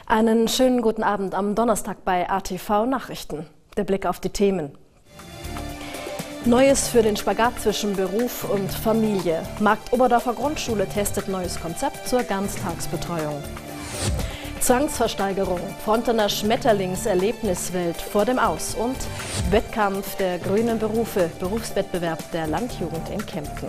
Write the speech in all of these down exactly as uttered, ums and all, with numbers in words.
Einen schönen guten Abend am Donnerstag bei A T V Nachrichten. Der Blick auf die Themen. Neues für den Spagat zwischen Beruf und Familie. Marktoberdorfer Grundschule testet neues Konzept zur Ganztagsbetreuung. Zwangsversteigerung, Frontener Schmetterlingserlebniswelt vor dem Aus und Wettkampf der grünen Berufe, Berufswettbewerb der Landjugend in Kempten.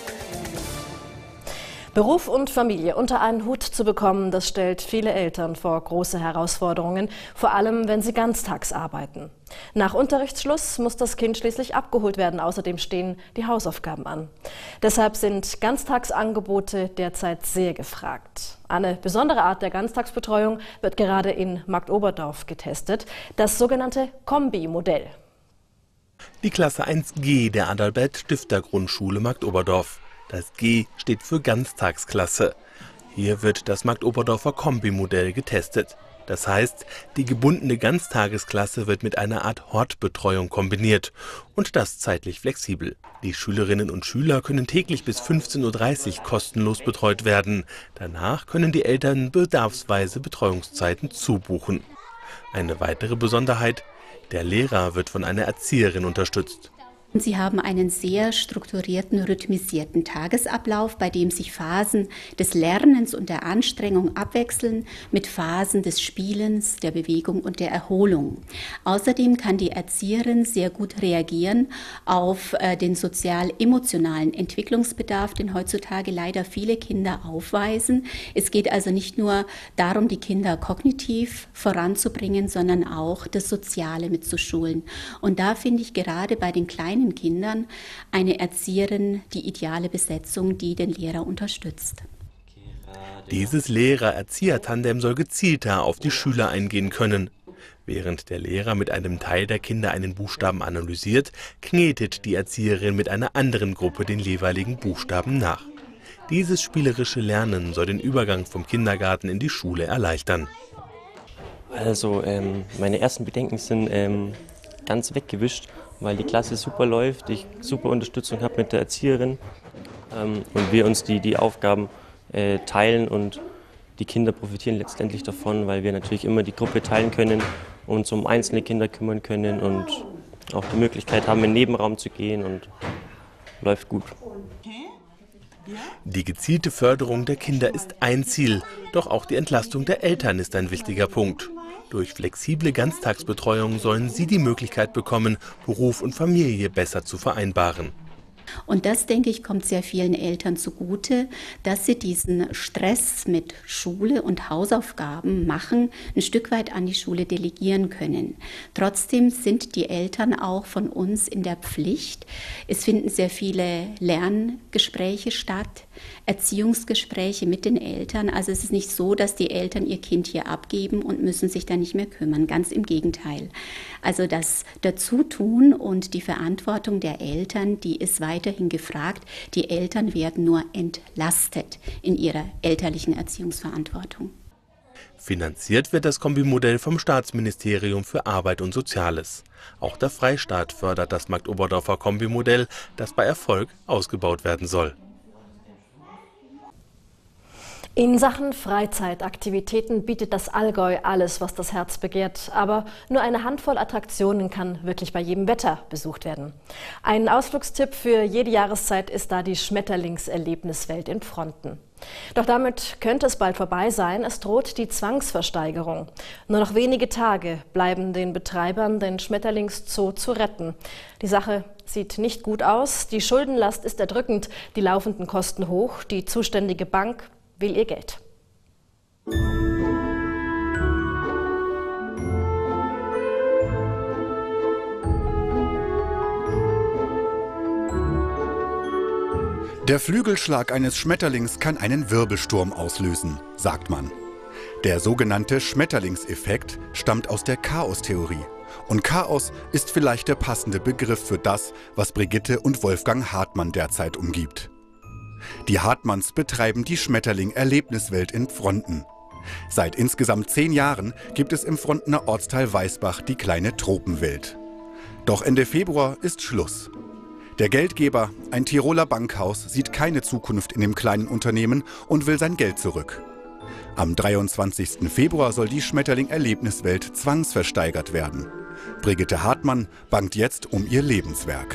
Beruf und Familie unter einen Hut zu bekommen, das stellt viele Eltern vor große Herausforderungen, vor allem wenn sie ganztags arbeiten. Nach Unterrichtsschluss muss das Kind schließlich abgeholt werden, außerdem stehen die Hausaufgaben an. Deshalb sind Ganztagsangebote derzeit sehr gefragt. Eine besondere Art der Ganztagsbetreuung wird gerade in Marktoberdorf getestet, das sogenannte Kombi-Modell. Die Klasse eins G der Adalbert-Stifter-Grundschule Marktoberdorf. Das G steht für Ganztagsklasse. Hier wird das Marktoberdorfer Kombi-Modell getestet. Das heißt, die gebundene Ganztagesklasse wird mit einer Art Hortbetreuung kombiniert und das zeitlich flexibel. Die Schülerinnen und Schüler können täglich bis fünfzehn Uhr dreißig kostenlos betreut werden. Danach können die Eltern bedarfsweise Betreuungszeiten zubuchen. Eine weitere Besonderheit: Der Lehrer wird von einer Erzieherin unterstützt. Sie haben einen sehr strukturierten, rhythmisierten Tagesablauf, bei dem sich Phasen des Lernens und der Anstrengung abwechseln mit Phasen des Spielens, der Bewegung und der Erholung. Außerdem kann die Erzieherin sehr gut reagieren auf äh, den sozial-emotionalen Entwicklungsbedarf, den heutzutage leider viele Kinder aufweisen. Es geht also nicht nur darum, die Kinder kognitiv voranzubringen, sondern auch das Soziale mitzuschulen. Und da finde ich gerade bei den kleinen Kindern eine Erzieherin die ideale Besetzung, die den Lehrer unterstützt. Dieses Lehrer-Erzieher-Tandem soll gezielter auf die Schüler eingehen können. Während der Lehrer mit einem Teil der Kinder einen Buchstaben analysiert, knetet die Erzieherin mit einer anderen Gruppe den jeweiligen Buchstaben nach. Dieses spielerische Lernen soll den Übergang vom Kindergarten in die Schule erleichtern. Also ähm, meine ersten Bedenken sind ähm, ganz weggewischt, weil die Klasse super läuft, ich super Unterstützung habe mit der Erzieherin ähm, und wir uns die, die Aufgaben äh, teilen und die Kinder profitieren letztendlich davon, weil wir natürlich immer die Gruppe teilen können und uns um einzelne Kinder kümmern können und auch die Möglichkeit haben, in den Nebenraum zu gehen und läuft gut. Die gezielte Förderung der Kinder ist ein Ziel, doch auch die Entlastung der Eltern ist ein wichtiger Punkt. Durch flexible Ganztagsbetreuung sollen sie die Möglichkeit bekommen, Beruf und Familie besser zu vereinbaren. Und das, denke ich, kommt sehr vielen Eltern zugute, dass sie diesen Stress mit Schule und Hausaufgaben machen, ein Stück weit an die Schule delegieren können. Trotzdem sind die Eltern auch von uns in der Pflicht. Es finden sehr viele Lerngespräche statt, Erziehungsgespräche mit den Eltern. Also es ist nicht so, dass die Eltern ihr Kind hier abgeben und müssen sich da nicht mehr kümmern. Ganz im Gegenteil. Also das Dazutun und die Verantwortung der Eltern, die ist weiterhin gefragt. Die Eltern werden nur entlastet in ihrer elterlichen Erziehungsverantwortung. Finanziert wird das Kombimodell vom Staatsministerium für Arbeit und Soziales. Auch der Freistaat fördert das Marktoberdorfer Kombimodell, das bei Erfolg ausgebaut werden soll. In Sachen Freizeitaktivitäten bietet das Allgäu alles, was das Herz begehrt. Aber nur eine Handvoll Attraktionen kann wirklich bei jedem Wetter besucht werden. Ein Ausflugstipp für jede Jahreszeit ist da die Schmetterlingserlebniswelt in Pfronten. Doch damit könnte es bald vorbei sein. Es droht die Zwangsversteigerung. Nur noch wenige Tage bleiben den Betreibern, den Schmetterlingszoo zu retten. Die Sache sieht nicht gut aus. Die Schuldenlast ist erdrückend, die laufenden Kosten hoch. Die zuständige Bank will ihr Geld. Der Flügelschlag eines Schmetterlings kann einen Wirbelsturm auslösen, sagt man. Der sogenannte Schmetterlingseffekt stammt aus der Chaostheorie. Und Chaos ist vielleicht der passende Begriff für das, was Brigitte und Wolfgang Hartmann derzeit umgibt. Die Hartmanns betreiben die Schmetterling-Erlebniswelt in Pfronten. Seit insgesamt zehn Jahren gibt es im Pfrontener Ortsteil Weißbach die kleine Tropenwelt. Doch Ende Februar ist Schluss. Der Geldgeber, ein Tiroler Bankhaus, sieht keine Zukunft in dem kleinen Unternehmen und will sein Geld zurück. Am dreiundzwanzigsten Februar soll die Schmetterling-Erlebniswelt zwangsversteigert werden. Brigitte Hartmann bangt jetzt um ihr Lebenswerk.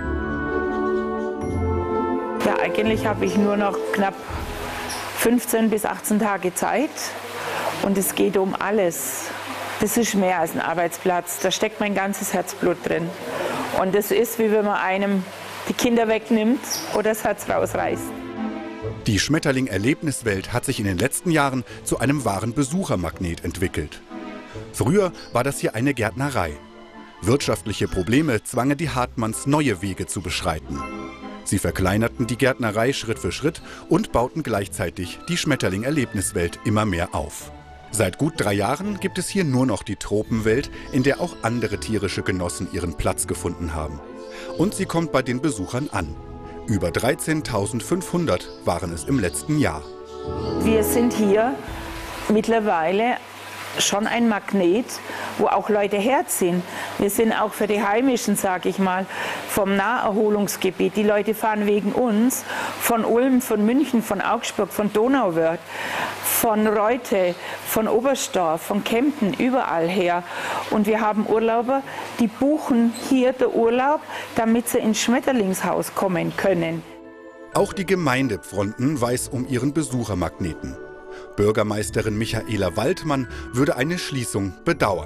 Ja, eigentlich habe ich nur noch knapp fünfzehn bis achtzehn Tage Zeit und es geht um alles. Das ist mehr als ein Arbeitsplatz, da steckt mein ganzes Herzblut drin. Und das ist, wie wenn man einem die Kinder wegnimmt oder das Herz rausreißt. Die Schmetterling-Erlebniswelt hat sich in den letzten Jahren zu einem wahren Besuchermagnet entwickelt. Früher war das hier eine Gärtnerei. Wirtschaftliche Probleme zwangen die Hartmanns, neue Wege zu beschreiten. Sie verkleinerten die Gärtnerei Schritt für Schritt und bauten gleichzeitig die Schmetterling-Erlebniswelt immer mehr auf. Seit gut drei Jahren gibt es hier nur noch die Tropenwelt, in der auch andere tierische Genossen ihren Platz gefunden haben. Und sie kommt bei den Besuchern an. Über dreizehntausendfünfhundert waren es im letzten Jahr. Wir sind hier mittlerweile schon ein Magnet, wo auch Leute herziehen. Wir sind auch für die Heimischen, sage ich mal, vom Naherholungsgebiet. Die Leute fahren wegen uns von Ulm, von München, von Augsburg, von Donauwörth, von Reute, von Oberstdorf, von Kempten, überall her. Und wir haben Urlauber, die buchen hier den Urlaub, damit sie ins Schmetterlingshaus kommen können. Auch die Gemeinde Pfronten weiß um ihren Besuchermagneten. Bürgermeisterin Michaela Waldmann würde eine Schließung bedauern.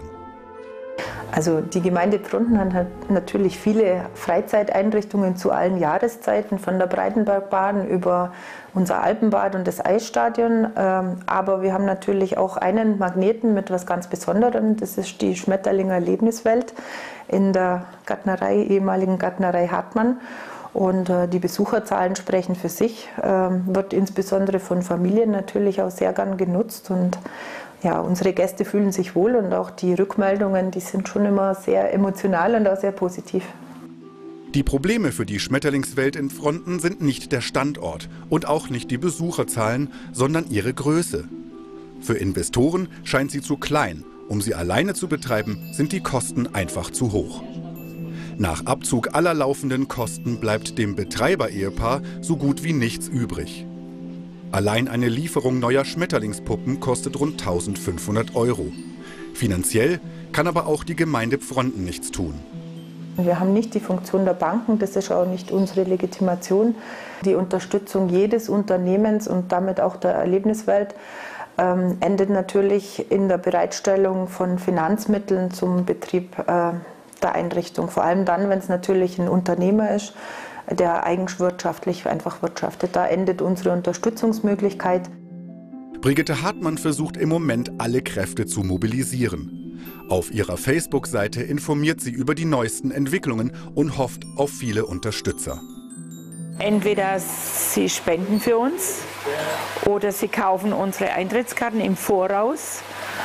Also die Gemeinde Pfronten hat natürlich viele Freizeiteinrichtungen zu allen Jahreszeiten, von der Breitenbergbahn über unser Alpenbad und das Eisstadion. Aber wir haben natürlich auch einen Magneten mit was ganz Besonderem, das ist die Schmetterlinger Erlebniswelt in der Gärtnerei, ehemaligen Gärtnerei Hartmann. Und äh, die Besucherzahlen sprechen für sich, ähm, wird insbesondere von Familien natürlich auch sehr gern genutzt. Und ja, unsere Gäste fühlen sich wohl und auch die Rückmeldungen, die sind schon immer sehr emotional und auch sehr positiv. Die Probleme für die Schmetterlingswelt in Pfronten sind nicht der Standort und auch nicht die Besucherzahlen, sondern ihre Größe. Für Investoren scheint sie zu klein. Um sie alleine zu betreiben, sind die Kosten einfach zu hoch. Nach Abzug aller laufenden Kosten bleibt dem Betreiber-Ehepaar so gut wie nichts übrig. Allein eine Lieferung neuer Schmetterlingspuppen kostet rund eintausendfünfhundert Euro. Finanziell kann aber auch die Gemeinde Pfronten nichts tun. Wir haben nicht die Funktion der Banken, das ist auch nicht unsere Legitimation. Die Unterstützung jedes Unternehmens und damit auch der Erlebniswelt ähm, endet natürlich in der Bereitstellung von Finanzmitteln zum Betrieb äh, der Einrichtung. Vor allem dann, wenn es natürlich ein Unternehmer ist, der eigenwirtschaftlich einfach wirtschaftet. Da endet unsere Unterstützungsmöglichkeit. Brigitte Hartmann versucht im Moment, alle Kräfte zu mobilisieren. Auf ihrer Facebook-Seite informiert sie über die neuesten Entwicklungen und hofft auf viele Unterstützer. Entweder sie spenden für uns oder sie kaufen unsere Eintrittskarten im Voraus.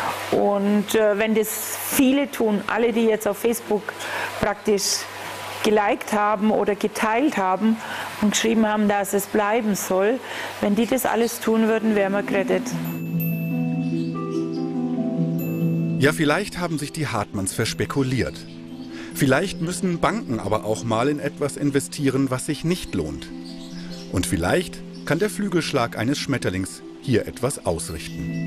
Und äh, wenn das viele tun, alle, die jetzt auf Facebook praktisch geliked haben oder geteilt haben und geschrieben haben, dass es bleiben soll, wenn die das alles tun würden, wären wir gerettet. Ja, vielleicht haben sich die Hartmanns verspekuliert. Vielleicht müssen Banken aber auch mal in etwas investieren, was sich nicht lohnt. Und vielleicht kann der Flügelschlag eines Schmetterlings hier etwas ausrichten.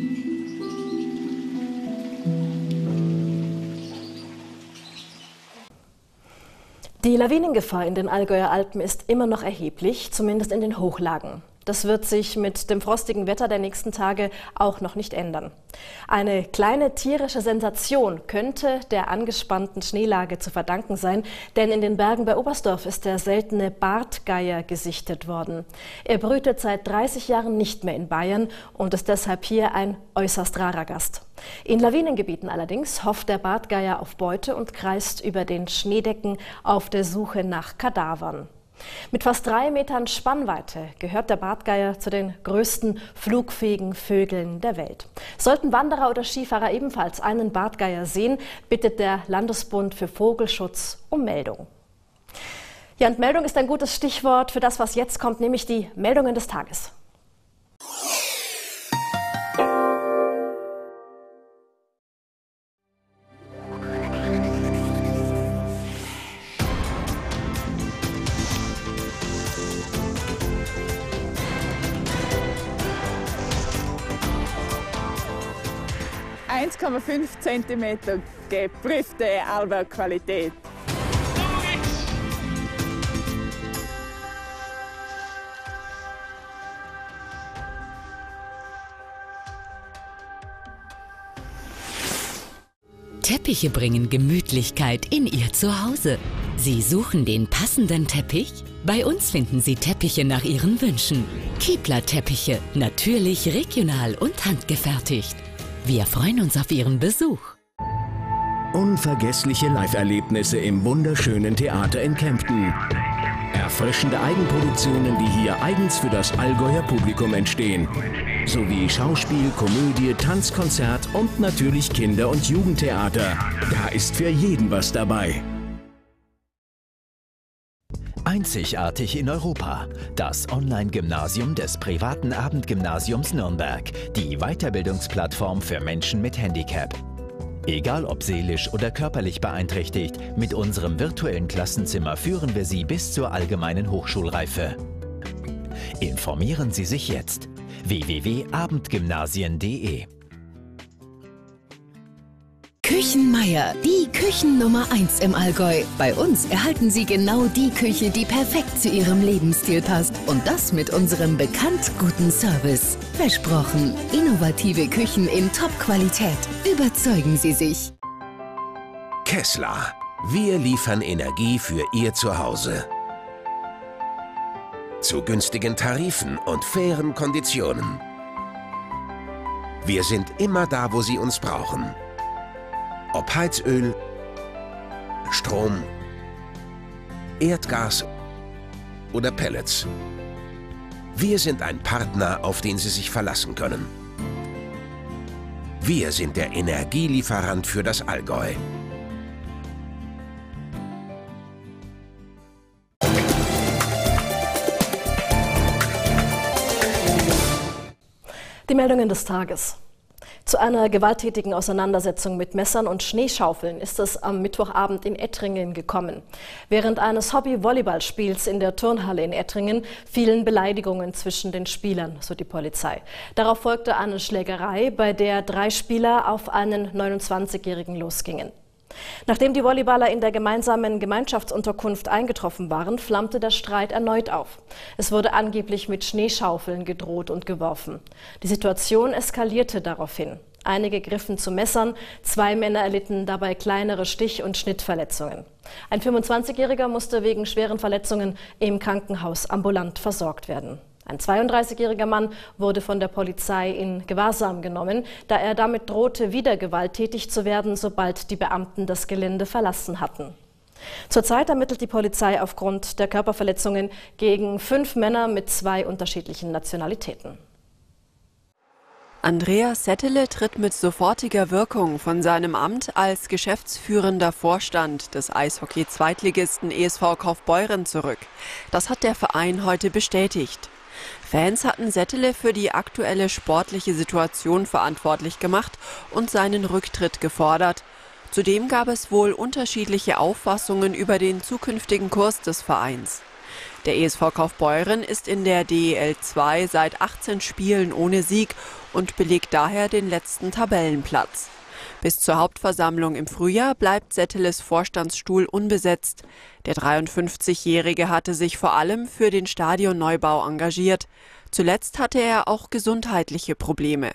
Die Lawinengefahr in den Allgäuer Alpen ist immer noch erheblich, zumindest in den Hochlagen. Das wird sich mit dem frostigen Wetter der nächsten Tage auch noch nicht ändern. Eine kleine tierische Sensation könnte der angespannten Schneelage zu verdanken sein, denn in den Bergen bei Oberstdorf ist der seltene Bartgeier gesichtet worden. Er brütet seit dreißig Jahren nicht mehr in Bayern und ist deshalb hier ein äußerst rarer Gast. In Lawinengebieten allerdings hofft der Bartgeier auf Beute und kreist über den Schneedecken auf der Suche nach Kadavern. Mit fast drei Metern Spannweite gehört der Bartgeier zu den größten flugfähigen Vögeln der Welt. Sollten Wanderer oder Skifahrer ebenfalls einen Bartgeier sehen, bittet der Landesbund für Vogelschutz um Meldung. Ja, und Meldung ist ein gutes Stichwort für das, was jetzt kommt, nämlich die Meldungen des Tages. eins Komma fünf Zentimeter geprüfte Arlberg-Qualität. Teppiche bringen Gemütlichkeit in Ihr Zuhause. Sie suchen den passenden Teppich? Bei uns finden Sie Teppiche nach Ihren Wünschen. Kepler Teppiche, natürlich, regional und handgefertigt. Wir freuen uns auf Ihren Besuch. Unvergessliche Live-Erlebnisse im wunderschönen Theater in Kempten. Erfrischende Eigenproduktionen, die hier eigens für das Allgäuer Publikum entstehen. Sowie Schauspiel, Komödie, Tanzkonzert und natürlich Kinder- und Jugendtheater. Da ist für jeden was dabei. Einzigartig in Europa. Das Online-Gymnasium des privaten Abendgymnasiums Nürnberg. Die Weiterbildungsplattform für Menschen mit Handicap. Egal ob seelisch oder körperlich beeinträchtigt, mit unserem virtuellen Klassenzimmer führen wir Sie bis zur allgemeinen Hochschulreife. Informieren Sie sich jetzt. w w w punkt abendgymnasien punkt de Küchenmeier, die Küchennummer eins im Allgäu. Bei uns erhalten Sie genau die Küche, die perfekt zu Ihrem Lebensstil passt. Und das mit unserem bekannt guten Service. Versprochen, innovative Küchen in Top-Qualität. Überzeugen Sie sich. Kessler. Wir liefern Energie für Ihr Zuhause. Zu günstigen Tarifen und fairen Konditionen. Wir sind immer da, wo Sie uns brauchen. Ob Heizöl, Strom, Erdgas oder Pellets. Wir sind ein Partner, auf den Sie sich verlassen können. Wir sind der Energielieferant für das Allgäu. Die Meldungen des Tages. Zu einer gewalttätigen Auseinandersetzung mit Messern und Schneeschaufeln ist es am Mittwochabend in Ettringen gekommen. Während eines Hobby-Volleyballspiels in der Turnhalle in Ettringen fielen Beleidigungen zwischen den Spielern, so die Polizei. Darauf folgte eine Schlägerei, bei der drei Spieler auf einen neunundzwanzigjährigen losgingen. Nachdem die Volleyballer in der gemeinsamen Gemeinschaftsunterkunft eingetroffen waren, flammte der Streit erneut auf. Es wurde angeblich mit Schneeschaufeln gedroht und geworfen. Die Situation eskalierte daraufhin. Einige griffen zu Messern, zwei Männer erlitten dabei kleinere Stich- und Schnittverletzungen. Ein fünfundzwanzigjähriger musste wegen schweren Verletzungen im Krankenhaus ambulant versorgt werden. Ein zweiunddreißigjähriger Mann wurde von der Polizei in Gewahrsam genommen, da er damit drohte, wieder gewalttätig zu werden, sobald die Beamten das Gelände verlassen hatten. Zurzeit ermittelt die Polizei aufgrund der Körperverletzungen gegen fünf Männer mit zwei unterschiedlichen Nationalitäten. Andreas Settele tritt mit sofortiger Wirkung von seinem Amt als geschäftsführender Vorstand des Eishockey-Zweitligisten E S V Kaufbeuren zurück. Das hat der Verein heute bestätigt. Fans hatten Settele für die aktuelle sportliche Situation verantwortlich gemacht und seinen Rücktritt gefordert. Zudem gab es wohl unterschiedliche Auffassungen über den zukünftigen Kurs des Vereins. Der E S V Kaufbeuren ist in der D E L zwei seit achtzehn Spielen ohne Sieg und belegt daher den letzten Tabellenplatz. Bis zur Hauptversammlung im Frühjahr bleibt Setteles Vorstandsstuhl unbesetzt. Der dreiundfünfzigjährige hatte sich vor allem für den Stadionneubau engagiert. Zuletzt hatte er auch gesundheitliche Probleme.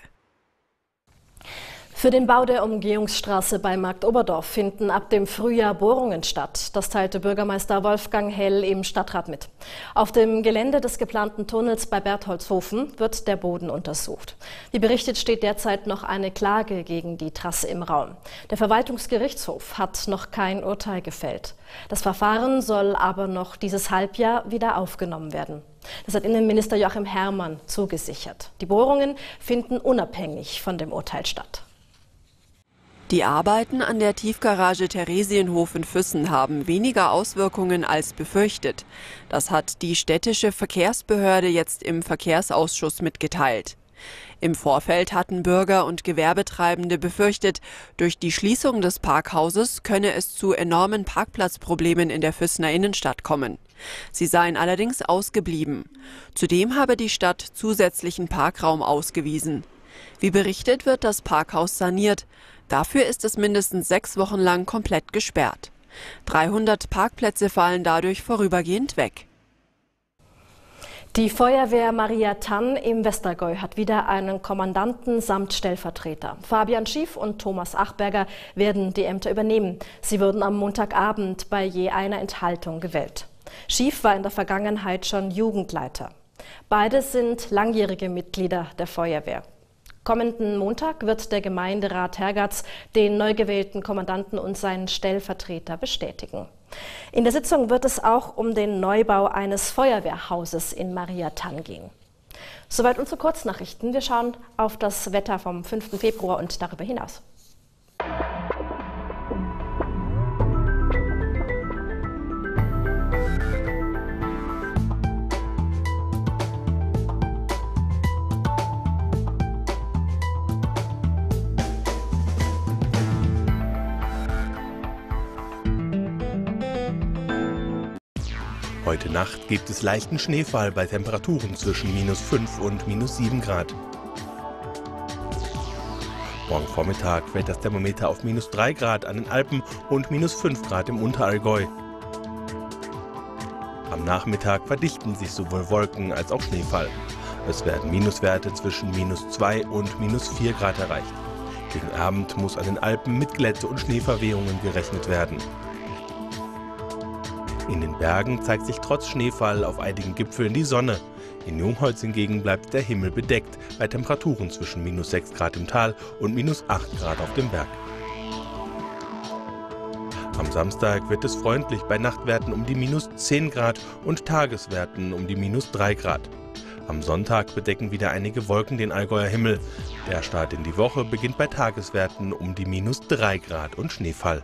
Für den Bau der Umgehungsstraße bei Marktoberdorf finden ab dem Frühjahr Bohrungen statt. Das teilte Bürgermeister Wolfgang Hell im Stadtrat mit. Auf dem Gelände des geplanten Tunnels bei Bertholdshofen wird der Boden untersucht. Wie berichtet, steht derzeit noch eine Klage gegen die Trasse im Raum. Der Verwaltungsgerichtshof hat noch kein Urteil gefällt. Das Verfahren soll aber noch dieses Halbjahr wieder aufgenommen werden. Das hat Innenminister Joachim Herrmann zugesichert. Die Bohrungen finden unabhängig von dem Urteil statt. Die Arbeiten an der Tiefgarage Theresienhof in Füssen haben weniger Auswirkungen als befürchtet. Das hat die städtische Verkehrsbehörde jetzt im Verkehrsausschuss mitgeteilt. Im Vorfeld hatten Bürger und Gewerbetreibende befürchtet, durch die Schließung des Parkhauses könne es zu enormen Parkplatzproblemen in der Füssener Innenstadt kommen. Sie seien allerdings ausgeblieben. Zudem habe die Stadt zusätzlichen Parkraum ausgewiesen. Wie berichtet, wird das Parkhaus saniert. Dafür ist es mindestens sechs Wochen lang komplett gesperrt. dreihundert Parkplätze fallen dadurch vorübergehend weg. Die Feuerwehr Maria Tann im Westallgäu hat wieder einen Kommandanten samt Stellvertreter. Fabian Schief und Thomas Achberger werden die Ämter übernehmen. Sie wurden am Montagabend bei je einer Enthaltung gewählt. Schief war in der Vergangenheit schon Jugendleiter. Beide sind langjährige Mitglieder der Feuerwehr. Kommenden Montag wird der Gemeinderat Hergatz den neu gewählten Kommandanten und seinen Stellvertreter bestätigen. In der Sitzung wird es auch um den Neubau eines Feuerwehrhauses in Maria Tann gehen. Soweit unsere Kurznachrichten. Wir schauen auf das Wetter vom fünften Februar und darüber hinaus. Heute Nacht gibt es leichten Schneefall bei Temperaturen zwischen minus fünf und minus sieben Grad. Morgen Vormittag fällt das Thermometer auf minus drei Grad an den Alpen und minus fünf Grad im Unterallgäu. Am Nachmittag verdichten sich sowohl Wolken als auch Schneefall. Es werden Minuswerte zwischen minus zwei und minus vier Grad erreicht. Gegen Abend muss an den Alpen mit Glätte und Schneeverwehungen gerechnet werden. In den Bergen zeigt sich trotz Schneefall auf einigen Gipfeln die Sonne. In Jungholz hingegen bleibt der Himmel bedeckt, bei Temperaturen zwischen minus sechs Grad im Tal und minus acht Grad auf dem Berg. Am Samstag wird es freundlich bei Nachtwerten um die minus zehn Grad und Tageswerten um die minus drei Grad. Am Sonntag bedecken wieder einige Wolken den Allgäuer Himmel. Der Start in die Woche beginnt bei Tageswerten um die minus drei Grad und Schneefall.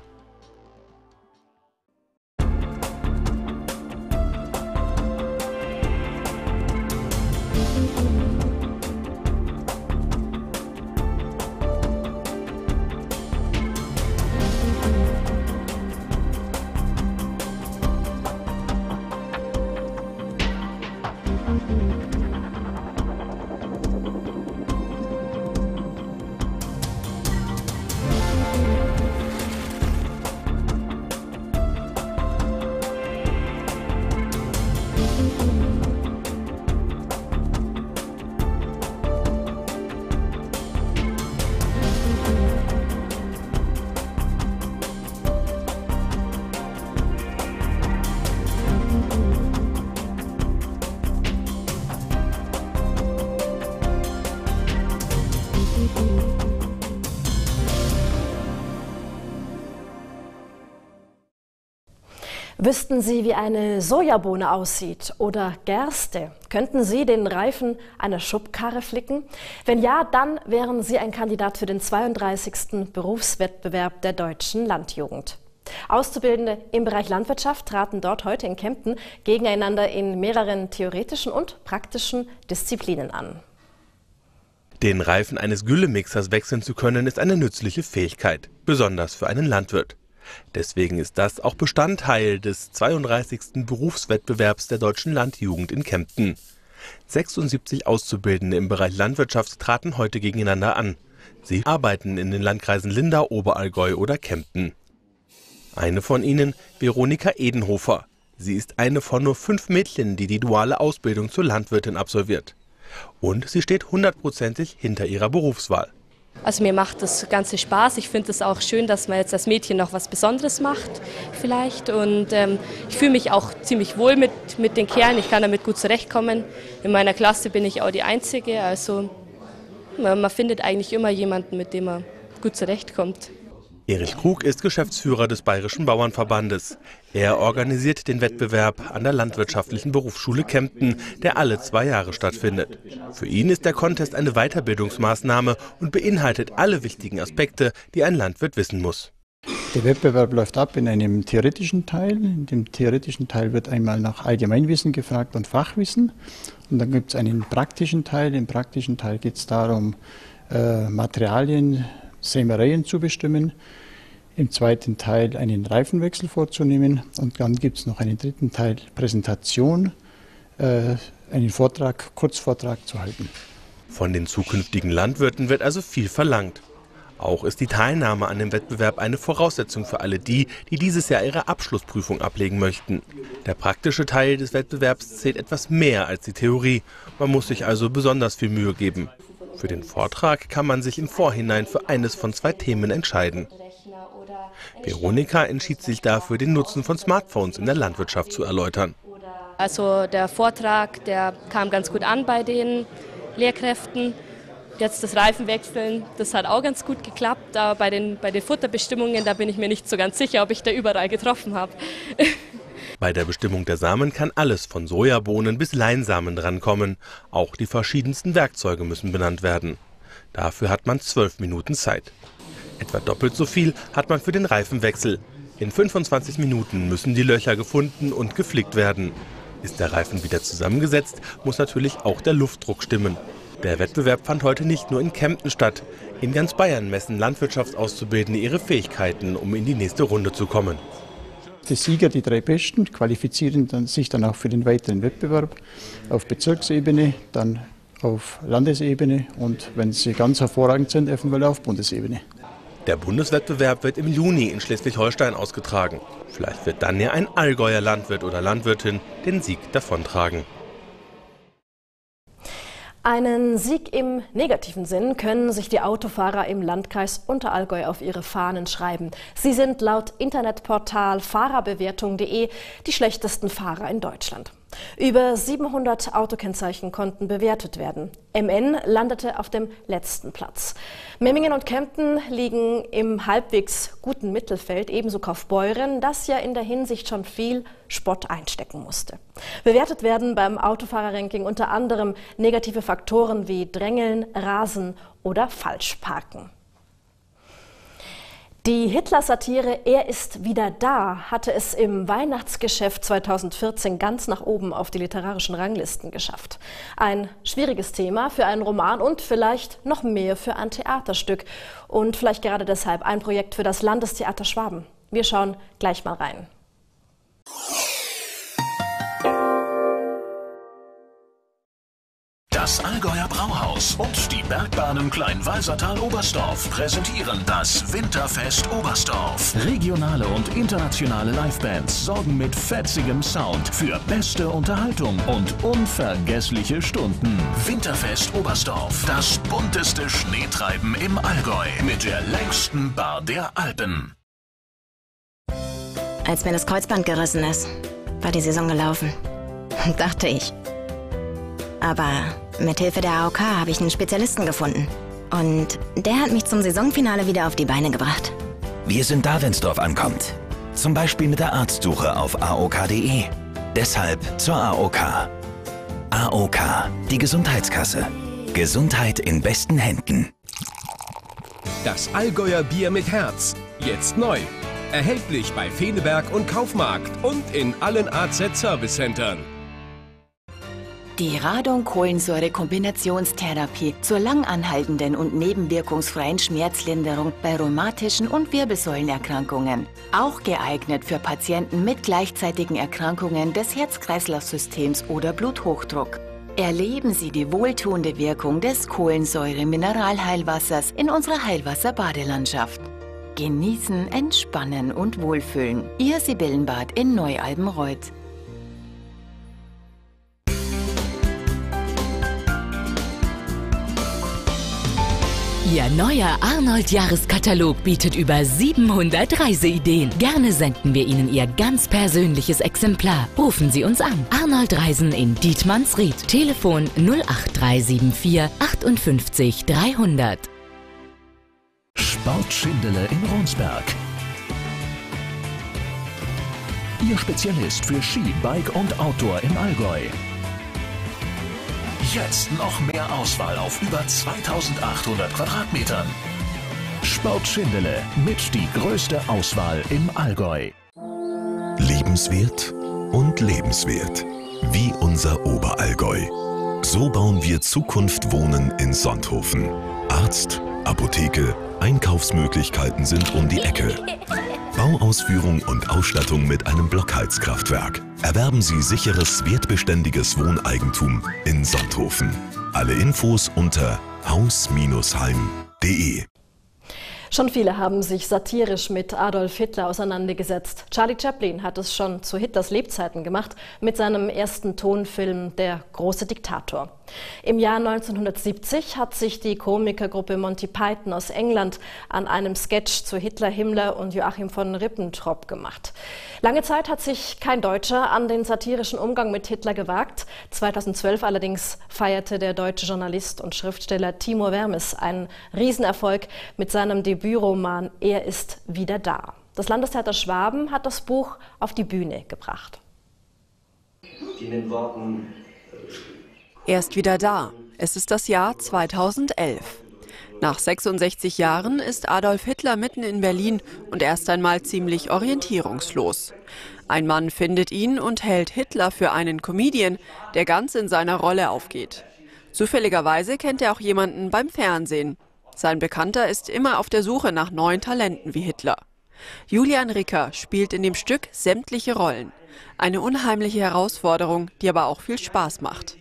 Wüssten Sie, wie eine Sojabohne aussieht oder Gerste? Könnten Sie den Reifen einer Schubkarre flicken? Wenn ja, dann wären Sie ein Kandidat für den zweiunddreißigsten Berufswettbewerb der deutschen Landjugend. Auszubildende im Bereich Landwirtschaft traten dort heute in Kempten gegeneinander in mehreren theoretischen und praktischen Disziplinen an. Den Reifen eines Güllemixers wechseln zu können, ist eine nützliche Fähigkeit, besonders für einen Landwirt. Deswegen ist das auch Bestandteil des zweiunddreißigsten Berufswettbewerbs der deutschen Landjugend in Kempten. sechsundsiebzig Auszubildende im Bereich Landwirtschaft traten heute gegeneinander an. Sie arbeiten in den Landkreisen Lindau, Oberallgäu oder Kempten. Eine von ihnen, Veronika Edenhofer. Sie ist eine von nur fünf Mädchen, die die duale Ausbildung zur Landwirtin absolviert. Und sie steht hundertprozentig hinter ihrer Berufswahl. Also mir macht das Ganze Spaß. Ich finde es auch schön, dass man jetzt als Mädchen noch was Besonderes macht vielleicht. Und ähm, ich fühle mich auch ziemlich wohl mit, mit den Kerlen. Ich kann damit gut zurechtkommen. In meiner Klasse bin ich auch die Einzige. Also man, man findet eigentlich immer jemanden, mit dem man gut zurechtkommt. Erich Krug ist Geschäftsführer des Bayerischen Bauernverbandes. Er organisiert den Wettbewerb an der Landwirtschaftlichen Berufsschule Kempten, der alle zwei Jahre stattfindet. Für ihn ist der Contest eine Weiterbildungsmaßnahme und beinhaltet alle wichtigen Aspekte, die ein Landwirt wissen muss. Der Wettbewerb läuft ab in einem theoretischen Teil. In dem theoretischen Teil wird einmal nach Allgemeinwissen gefragt und Fachwissen. Und dann gibt es einen praktischen Teil. Im praktischen Teil geht es darum, äh, Materialien, Sämereien zu bestimmen, im zweiten Teil einen Reifenwechsel vorzunehmen und dann gibt es noch einen dritten Teil Präsentation, äh, einen Vortrag, Kurzvortrag zu halten. Von den zukünftigen Landwirten wird also viel verlangt. Auch ist die Teilnahme an dem Wettbewerb eine Voraussetzung für alle die, die dieses Jahr ihre Abschlussprüfung ablegen möchten. Der praktische Teil des Wettbewerbs zählt etwas mehr als die Theorie. Man muss sich also besonders viel Mühe geben. Für den Vortrag kann man sich im Vorhinein für eines von zwei Themen entscheiden. Veronika entschied sich dafür, den Nutzen von Smartphones in der Landwirtschaft zu erläutern. Also der Vortrag, der kam ganz gut an bei den Lehrkräften. Jetzt das Reifenwechseln, das hat auch ganz gut geklappt, aber bei den, bei den Futterbestimmungen, da bin ich mir nicht so ganz sicher, ob ich da überall getroffen habe. Bei der Bestimmung der Samen kann alles von Sojabohnen bis Leinsamen drankommen. Auch die verschiedensten Werkzeuge müssen benannt werden. Dafür hat man zwölf Minuten Zeit. Etwa doppelt so viel hat man für den Reifenwechsel. In fünfundzwanzig Minuten müssen die Löcher gefunden und geflickt werden. Ist der Reifen wieder zusammengesetzt, muss natürlich auch der Luftdruck stimmen. Der Wettbewerb fand heute nicht nur in Kempten statt. In ganz Bayern messen Landwirtschaftsauszubildende ihre Fähigkeiten, um in die nächste Runde zu kommen. Die Sieger, die drei Besten, qualifizieren dann, sich dann auch für den weiteren Wettbewerb auf Bezirksebene, dann auf Landesebene und wenn sie ganz hervorragend sind, eventuell auf Bundesebene. Der Bundeswettbewerb wird im Juni in Schleswig-Holstein ausgetragen. Vielleicht wird dann ja ein Allgäuer Landwirt oder Landwirtin den Sieg davontragen. Einen Sieg im negativen Sinn können sich die Autofahrer im Landkreis Unterallgäu auf ihre Fahnen schreiben. Sie sind laut Internetportal fahrerbewertung punkt de die schlechtesten Fahrer in Deutschland. Über siebenhundert Autokennzeichen konnten bewertet werden. M N landete auf dem letzten Platz. Memmingen und Kempten liegen im halbwegs guten Mittelfeld, ebenso Kaufbeuren, das ja in der Hinsicht schon viel Spott einstecken musste. Bewertet werden beim Autofahrerranking unter anderem negative Faktoren wie Drängeln, Rasen oder Falschparken. Die Hitler-Satire Er ist wieder da hatte es im Weihnachtsgeschäft zweitausendvierzehn ganz nach oben auf die literarischen Ranglisten geschafft. Ein schwieriges Thema für einen Roman und vielleicht noch mehr für ein Theaterstück. Und vielleicht gerade deshalb ein Projekt für das Landestheater Schwaben. Wir schauen gleich mal rein. Das Allgäuer Brauhaus und die Bergbahnen Kleinwalsertal-Oberstdorf präsentieren das Winterfest Oberstdorf. Regionale und internationale Livebands sorgen mit fetzigem Sound für beste Unterhaltung und unvergessliche Stunden. Winterfest Oberstdorf, das bunteste Schneetreiben im Allgäu mit der längsten Bar der Alpen. Als mir das Kreuzband gerissen ist, war die Saison gelaufen. Dachte ich. Aber mit Hilfe der A O K habe ich einen Spezialisten gefunden. Und der hat mich zum Saisonfinale wieder auf die Beine gebracht. Wir sind da, wenn's drauf ankommt. Zum Beispiel mit der Arztsuche auf A O K punkt de. Deshalb zur A O K. A O K, die Gesundheitskasse. Gesundheit in besten Händen. Das Allgäuer Bier mit Herz. Jetzt neu. Erhältlich bei Feneberg und Kaufmarkt und in allen A Z Service Centern. Die Radon-Kohlensäure-Kombinationstherapie zur langanhaltenden und nebenwirkungsfreien Schmerzlinderung bei rheumatischen und Wirbelsäulenerkrankungen. Auch geeignet für Patienten mit gleichzeitigen Erkrankungen des Herz-Kreislauf-Systems oder Bluthochdruck. Erleben Sie die wohltuende Wirkung des Kohlensäure-Mineralheilwassers in unserer Heilwasser-Badelandschaft. Genießen, entspannen und wohlfühlen. Ihr Sibyllenbad in Neu-Albenreuth. Ihr neuer Arnold-Jahreskatalog bietet über siebenhundert Reiseideen. Gerne senden wir Ihnen Ihr ganz persönliches Exemplar. Rufen Sie uns an. Arnold Reisen in Dietmannsried. Telefon null acht drei sieben vier achtundfünfzig dreihundert. Sport Schindele in Ronsberg. Ihr Spezialist für Ski, Bike und Outdoor im Allgäu. Jetzt noch mehr Auswahl auf über zweitausendachthundert Quadratmetern. Sport Schindele mit die größte Auswahl im Allgäu. Liebenswert und lebenswert. Wie unser Oberallgäu. So bauen wir Zukunft Wohnen in Sonthofen. Arzt, Apotheke, Einkaufsmöglichkeiten sind um die Ecke. Bauausführung und Ausstattung mit einem Blockheizkraftwerk. erwerben Sie sicheres, wertbeständiges Wohneigentum in Sonthofen. Alle Infos unter haus Bindestrich heim punkt de. Schon viele haben sich satirisch mit Adolf Hitler auseinandergesetzt. Charlie Chaplin hat es schon zu Hitlers Lebzeiten gemacht mit seinem ersten Tonfilm Der große Diktator. Im Jahr neunzehnhundertsiebzig hat sich die Komikergruppe Monty Python aus England an einem Sketch zu Hitler, Himmler und Joachim von Ribbentrop gemacht. Lange Zeit hat sich kein Deutscher an den satirischen Umgang mit Hitler gewagt. zweitausendzwölf allerdings feierte der deutsche Journalist und Schriftsteller Timur Vermes einen Riesenerfolg mit seinem Debütroman Er ist wieder da. Das Landestheater Schwaben hat das Buch auf die Bühne gebracht. In den Worten Er ist wieder da. Es ist das Jahr zweitausendelf. Nach sechsundsechzig Jahren ist Adolf Hitler mitten in Berlin und erst einmal ziemlich orientierungslos. Ein Mann findet ihn und hält Hitler für einen Comedian, der ganz in seiner Rolle aufgeht. Zufälligerweise kennt er auch jemanden beim Fernsehen. Sein Bekannter ist immer auf der Suche nach neuen Talenten wie Hitler. Julian Ricker spielt in dem Stück sämtliche Rollen. Eine unheimliche Herausforderung, die aber auch viel Spaß macht.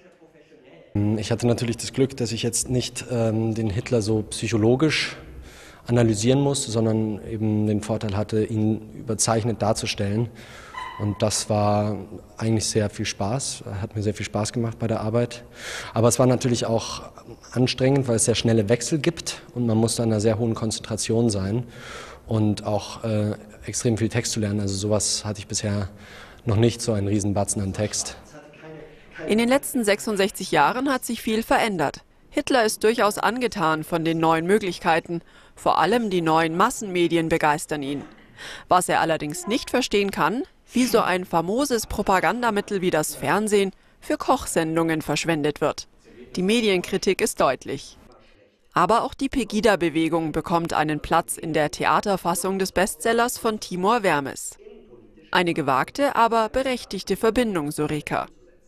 Ich hatte natürlich das Glück, dass ich jetzt nicht ähm, den Hitler so psychologisch analysieren musste, sondern eben den Vorteil hatte, ihn überzeichnet darzustellen. Und das war eigentlich sehr viel Spaß, hat mir sehr viel Spaß gemacht bei der Arbeit. Aber es war natürlich auch anstrengend, weil es sehr schnelle Wechsel gibt und man muss da in einer sehr hohen Konzentration sein und auch äh, extrem viel Text zu lernen. Also sowas hatte ich bisher noch nicht, so einen Riesenbatzen an Text. In den letzten sechsundsechzig Jahren hat sich viel verändert. Hitler ist durchaus angetan von den neuen Möglichkeiten. Vor allem die neuen Massenmedien begeistern ihn. Was er allerdings nicht verstehen kann, wie so ein famoses Propagandamittel wie das Fernsehen für Kochsendungen verschwendet wird. Die Medienkritik ist deutlich. Aber auch die Pegida-Bewegung bekommt einen Platz in der Theaterfassung des Bestsellers von Timur Vermes. Eine gewagte, aber berechtigte Verbindung, so Ricker.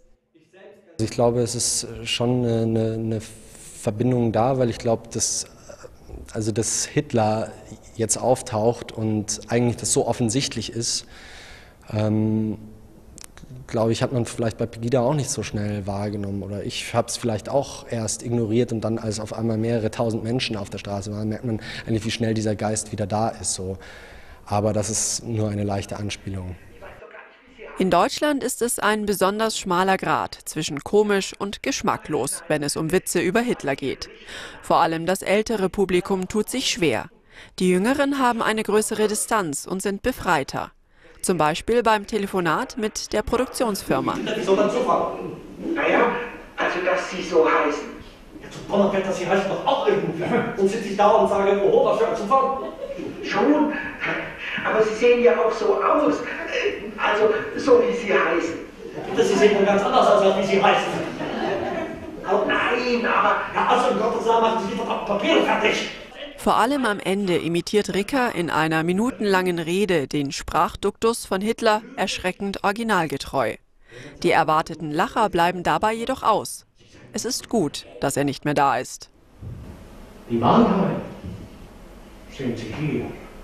Ich glaube, es ist schon eine, eine Verbindung da, weil ich glaube, dass, also dass Hitler jetzt auftaucht und eigentlich das so offensichtlich ist, ähm, glaube ich, hat man vielleicht bei Pegida auch nicht so schnell wahrgenommen. Oder ich habe es vielleicht auch erst ignoriert und dann, als auf einmal mehrere tausend Menschen auf der Straße waren, merkt man eigentlich, wie schnell dieser Geist wieder da ist. So. Aber das ist nur eine leichte Anspielung. In Deutschland ist es ein besonders schmaler Grat zwischen komisch und geschmacklos, wenn es um Witze über Hitler geht. Vor allem das ältere Publikum tut sich schwer. Die Jüngeren haben eine größere Distanz und sind befreiter. Zum Beispiel beim Telefonat mit der Produktionsfirma. Wieso dann Zufall? Naja, also dass Sie so heißen. Ja, zu Donnerwetter, Sie heißen doch auch irgendwie. Und sitze ich da und sage, oh, was für ein Zufall? Schon, aber Sie sehen ja auch so aus. Also, so wie Sie heißen. Bitte, Sie sehen doch ganz anders aus, als wie Sie heißen. Oh nein, aber... Ja, also, in Gottes Namen machen Sie doch Papier fertig. Vor allem am Ende imitiert Ricker in einer minutenlangen Rede den Sprachduktus von Hitler erschreckend originalgetreu. Die erwarteten Lacher bleiben dabei jedoch aus. Es ist gut, dass er nicht mehr da ist. Die Wahrheit sehen Sie hier.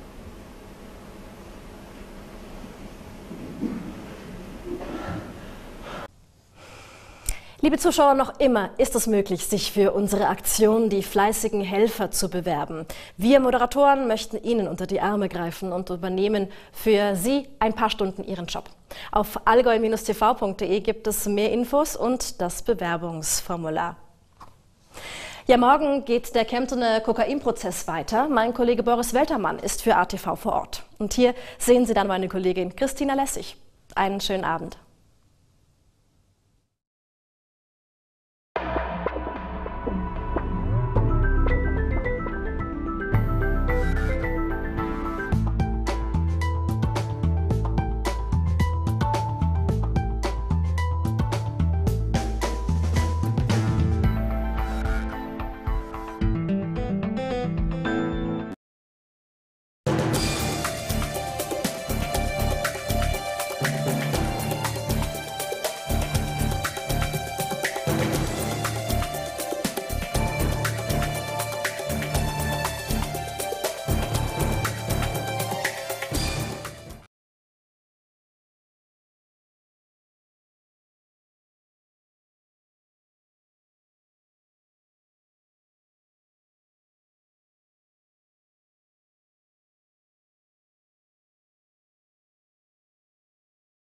Liebe Zuschauer, noch immer ist es möglich, sich für unsere Aktion Die fleißigen Helfer zu bewerben. Wir Moderatoren möchten Ihnen unter die Arme greifen und übernehmen für Sie ein paar Stunden Ihren Job. Auf allgäu Bindestrich t v punkt de gibt es mehr Infos und das Bewerbungsformular. Ja, morgen geht der Kemptener Kokainprozess weiter. Mein Kollege Boris Weltermann ist für A T V vor Ort. Und hier sehen Sie dann meine Kollegin Christina Lessig. Einen schönen Abend.